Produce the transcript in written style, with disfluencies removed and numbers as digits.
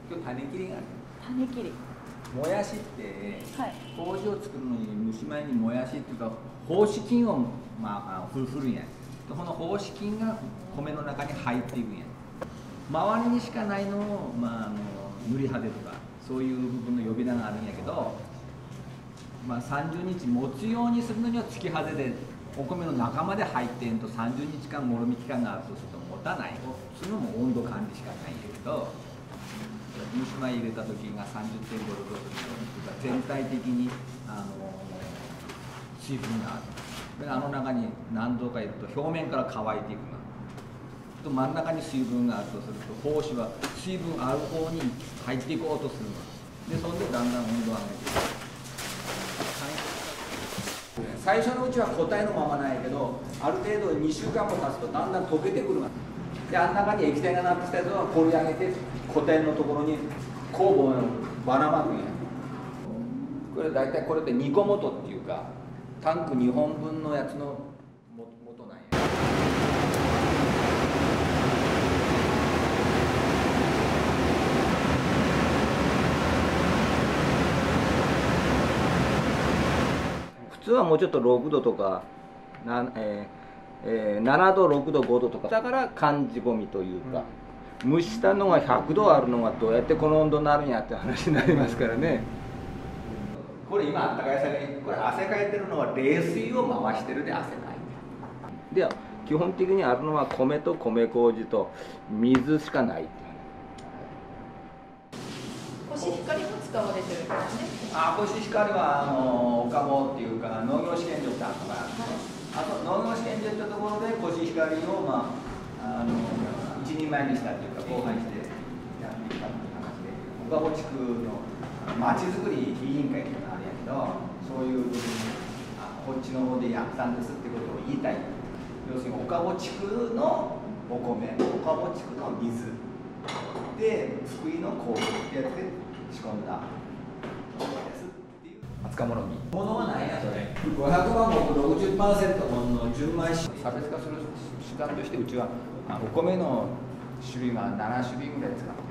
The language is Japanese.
今日種切りがある。 種切り。 もやしって、 はい、 麹を作るのに蒸し米にもやしっていうか胞子菌を振るんや。この胞子菌が米の中に入っていくんや。周りにしかないのを、塗り派手とかそういう部分の呼び名があるんやけど、30日持つようにするのには突き派手でお米の中まで入ってんと30日間もろみ期間があるとすると持たない。それも温度管理しかないんやけど、蒸し米入れた時が30.5度全体的に水分がある。であの中に何度かいると表面から乾いていくの。と真ん中に水分があるとすると胞子は水分ある方に入っていこうとするの。でそんでだんだん温度を上げていく。最初のうちは固体のままなんやけど、ある程度2週間も経つとだんだん溶けてくるの。であん中に液体がなってきたやつは掘り上げて固体のところに酵母をばらまくんや。これ大体これで2個元っていうかタンク2本分のやつの元なんや。普通はもうちょっと6度とか7度、6度、5度とかだから寒仕込みというか、蒸したのが100度あるのがどうやってこの温度になるんやって話になりますからね。これ今あったかい先にこれ汗かいてるのは冷水を回してるで汗かいてる。では基本的にあるのは米と米麹と水しかない。 コシヒカリも使われてるんですね。 コシヒカリは岡保っていうか農業試験場ってあるのがあって、あと農業試験場ってところでコシヒカリを一人前にしたっていうか交配してやっていったっていう話で、岡保地区のまちづくり委員会っていうのがあるんやけど、そういう部分にこっちの方でやったんですってことを言いたい。要するに岡保地区のお米、岡保地区の水で福井の麹ってやつで仕込んだですっていう扱うものに物はないやそれ。500万石 60% 分の純米酒差別化する手段としてうちはお米の種類が7種類ぐらい使う。